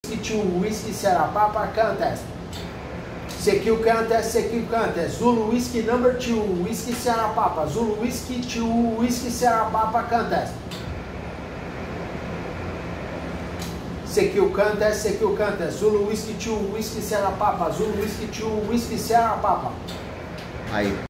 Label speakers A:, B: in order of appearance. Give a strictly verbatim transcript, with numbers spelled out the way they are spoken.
A: to Whisky Sierra Papa contest. Secure contest, secure contest. Zulu Whiskey number two, Whisky Sierra Papa. Zulu Whiskey two, Whisky Sierra Papa contest. Secure contest, secure contest. Zulu Whiskey two, Whisky Sierra Papa. Zulu Whiskey two, Whisky Sierra Papa.
B: Aí.